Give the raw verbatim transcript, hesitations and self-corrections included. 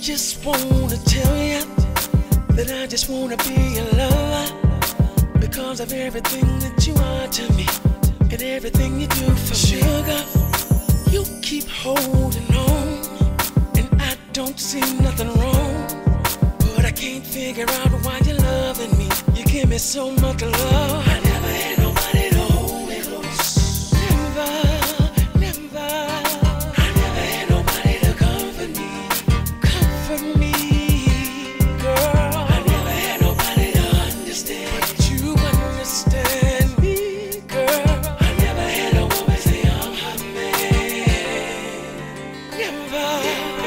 just wanna tell you that I just wanna be your lover because of everything that you are to me and everything you do for me. Sugar, you keep holding on and I don't see nothing wrong, but I can't figure out why you're loving me. You give me so much love. I never had nobody to hold me close. Never, never. I never had nobody to comfort me. Comfort me, girl. I never had nobody to understand, but you understand me, girl. I never had a woman say I'm her man. Never.